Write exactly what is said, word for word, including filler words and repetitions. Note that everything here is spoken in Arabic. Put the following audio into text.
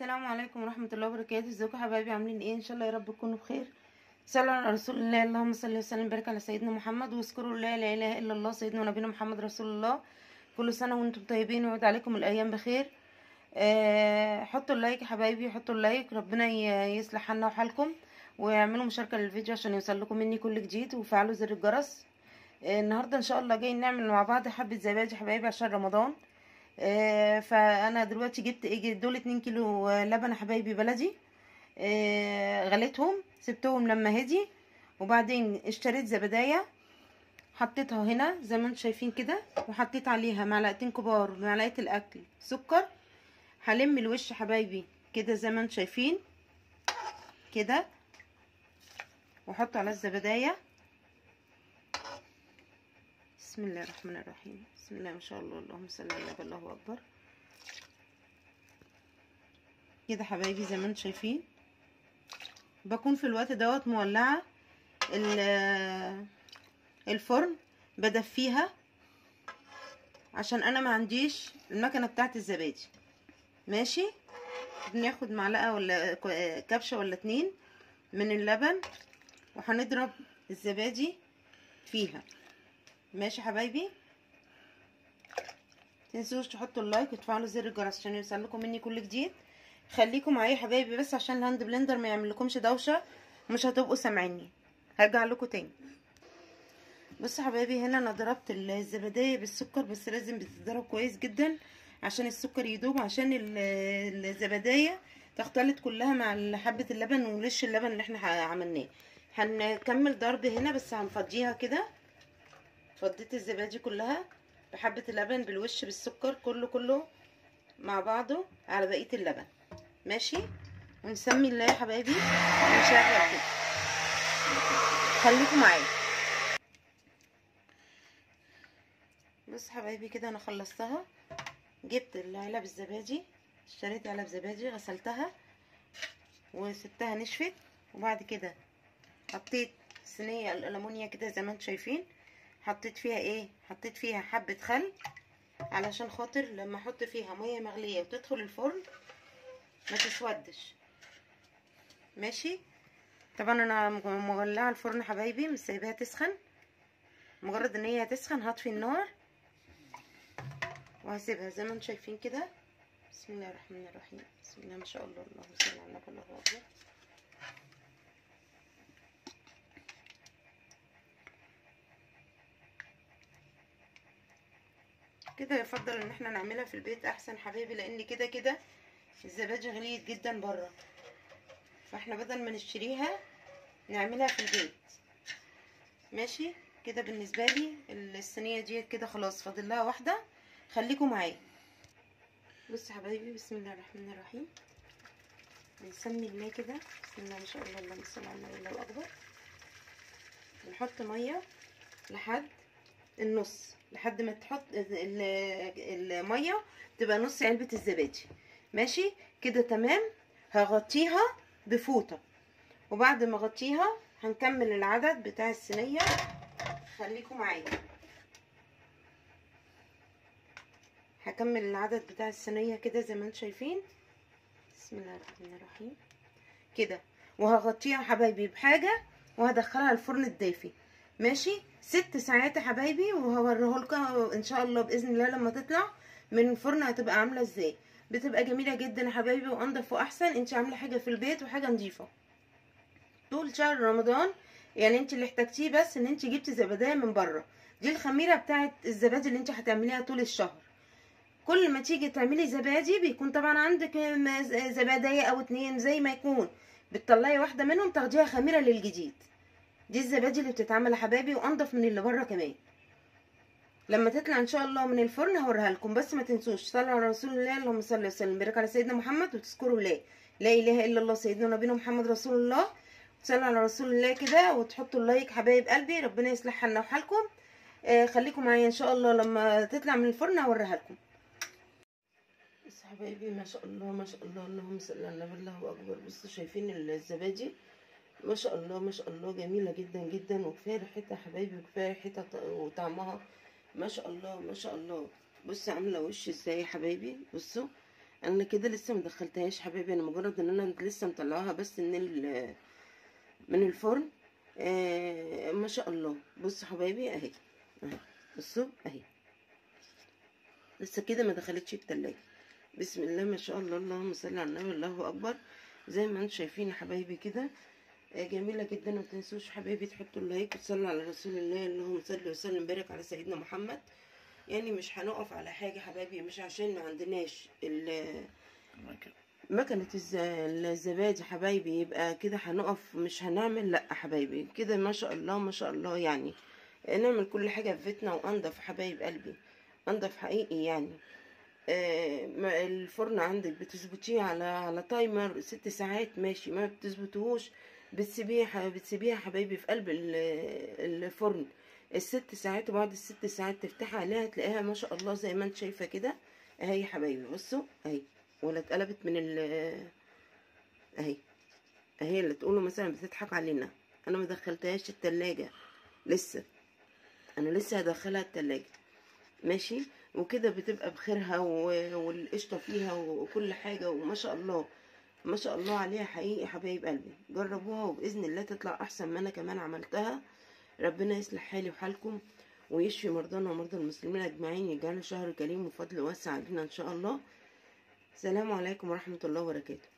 السلام عليكم ورحمة الله وبركاته. ازيكم يا حبايبي؟ عاملين ايه؟ ان شاء الله يا رب تكونوا بخير. صلوا على رسول الله. اللهم صل وسلم وبارك على سيدنا محمد، واذكروا لا لا اله الا الله سيدنا ونبينا محمد رسول الله. كل سنة وانتم طيبين ويعود عليكم الايام بخير. آه حطوا اللايك يا حبايبي، حطوا اللايك، ربنا يصلح حالنا وحالكم، واعملوا مشاركة للفيديو عشان يوصلكم مني كل جديد، وفعلوا زر الجرس. آه النهارده ان شاء الله جاي نعمل مع بعض حبة زبادي يا حبايبي عشان رمضان. آه فانا دلوقتي جبت ايه دول اتنين كيلو لبن يا حبايبي بلدي. آه غليتهم سبتهم لما هدي، وبعدين اشتريت زبدايه حطيتها هنا زي ما انتم شايفين كده، وحطيت عليها معلقتين كبار من معلقه الاكل سكر. هلم الوش يا حبايبي كده زي ما انتم شايفين كده، واحط على الزبدايه. بسم الله الرحمن الرحيم، بسم الله ما شاء الله، اللهم صل على النبي، الله اكبر. كده حبايبي زي ما انتم شايفين، بكون في الوقت دوت مولعه الفرن بدفيها عشان انا ما عنديش المكنه بتاعت الزبادي. ماشي، بناخد معلقه ولا كبشه ولا اتنين من اللبن وهنضرب الزبادي فيها. ماشي يا حبايبي، متنسوش تحطوا اللايك وتفعلوا زر الجرس عشان يوصلكم مني كل جديد. خليكم معايا يا حبايبي بس عشان الهاند بلندر ما يعملكمش دوشه، مش هتبقوا سامعيني. هرجع لكم تاني. بصوا يا حبايبي، هنا انا ضربت الزباديه بالسكر، بس لازم بتتضرب كويس جدا عشان السكر يدوب، عشان الزباديه تختلط كلها مع حبه اللبن ولش اللبن اللي احنا عملناه. هنكمل ضرب هنا بس هنفضيها كده. فضيت الزبادي كلها بحبه اللبن بالوش بالسكر كله كله مع بعضه على بقيه اللبن. ماشي، ونسمي الله يا حبايبي ونشغل كده. خليكم معايا. بص حبايبي كده انا خلصتها، جبت العلب الزبادي، اشتريت علب زبادي غسلتها وسبتها نشفت، وبعد كده حطيت صينيه الالومنيا كده زي ما انتم شايفين. حطيت فيها ايه؟ حطيت فيها حبه خل علشان خاطر لما احط فيها ميه مغليه وتدخل الفرن ما تسودش. ماشي، طبعا انا مولعه الفرن حبايبي، مش سايباها تسخن. مجرد ان هي تسخن هطفي النار وهسيبها زي ما انتم شايفين كده. بسم الله الرحمن الرحيم، بسم الله ما شاء الله، اللهم صل على النبي، الله اكبر. كده يفضل ان احنا نعملها في البيت احسن حبايبي، لان كده كده الزبادي غليت جدا بره، فاحنا بدل ما نشتريها نعملها في البيت. ماشي كده، بالنسبه لي الصينيه ديت كده خلاص فاضل لها واحده. خليكم معايا. بص يا حبايبي، بسم الله الرحمن الرحيم، بنسمي الله كده. بسم الله ما شاء الله، اللهم صل على النبي، الله اكبر. بنحط ميه لحد النص، لحد ما تحط الميه تبقى نص علبه الزبادي. ماشي كده تمام. هغطيها بفوطه، وبعد ما اغطيها هنكمل العدد بتاع الصينيه. خليكم معايا، هكمل العدد بتاع الصينيه كده زي ما انتم شايفين. بسم الله الرحمن الرحيم كده، وهغطيها يا حبايبي بحاجه وهدخلها الفرن الدافي. ماشي، ست ساعات يا حبايبي، وهوريه لكم ان شاء الله باذن الله لما تطلع من الفرن هتبقى عامله ازاي. بتبقى جميله جدا يا حبايبي، وانضف واحسن. انت عامله حاجه في البيت وحاجه نظيفه طول شهر رمضان. يعني انت اللي احتاجتيه بس ان انت جبتي زبدايه من بره، دي الخميره بتاعه الزبادي اللي انت هتعمليها طول الشهر. كل ما تيجي تعملي زبادي بيكون طبعا عندك زبادية او اتنين، زي ما يكون بتطلعي واحده منهم تاخديها خميره للجديد. دي الزبادي اللي بتتعمل يا حبايبي، وانضف من اللي بره كمان. لما تطلع ان شاء الله من الفرن هوريها لكم، بس ما تنسوش صلوا على رسول الله. اللهم صل وسلم وبارك على سيدنا محمد، وتذكروا الله لا اله الا الله سيدنا ونبينا محمد رسول الله. تصلوا على رسول الله كده وتحطوا اللايك حبايب قلبي، ربنا يصلح حالنا وحالكم. آه خليكم معايا ان شاء الله لما تطلع من الفرن هوريها لكم. بس حبايبي ما شاء الله ما شاء الله، اللهم صل على النبي، الله اكبر. بصوا شايفين الزبادي ما شاء الله ما شاء الله، جميله جدا جدا، وكفايه ريحتها يا حبايبي، وكفايه ريحتها وطعمها ما شاء الله ما شاء الله. بصوا عامله وش ازاي يا حبايبي، بصوا انا كده لسه مدخلتهاش حبايبي، انا مجرد ان انا لسه مطلعاها بس من ال- من الفرن. آه ما شاء الله. بصوا حبايبي اهي اهي، بصوا اهي لسه كده ما دخلتش التلاجة. بسم الله ما شاء الله، اللهم صل على النبي، الله اكبر. زي ما انتم شايفين يا حبايبي كده آه، جميله جدا. وما تنسوش حبايبي تحطوا اللايك وتصلوا على رسول الله، اللهم صل وسلم وبارك على سيدنا محمد. يعني مش هنقف على حاجه حبايبي، مش عشان ما عندناش ال- مكنة الز- الزبادي حبايبي يبقى كده هنقف مش هنعمل. لا حبايبي كده ما شاء الله ما شاء الله، يعني نعمل كل حاجة في بيتنا وانضف حبايب قلبي، انضف حقيقي يعني. آه، ما الفرن عندك بتظبطيه على على تايمر ست ساعات ماشي، ما بتظبطوهوش بتسيبيه ح- بتسيبيها حبايبي في قلب ال- الفرن الست ساعات، وبعد الست ساعات تفتحي عليها تلاقيها ما شاء الله زي ما انت شايفه كده اهي يا حبايبي. بصوا اهي، ولا اتقلبت من ال اهي اهي. اللي تقولوا مثلا بتضحك علينا، انا ما دخلتهاش التلاجة لسه، انا لسه هدخلها التلاجة ماشي. وكده بتبقى بخيرها و- والقشطه فيها وكل حاجه، وما شاء الله ما شاء الله عليها حقيقي حبايب قلبي. جربوها وباذن الله تطلع احسن ما انا كمان عملتها. ربنا يصلح حالي وحالكم ويشفي مرضانا ومرضى المسلمين اجمعين، يجعله شهر كريم وفضل واسع علينا ان شاء الله. السلام عليكم ورحمه الله وبركاته.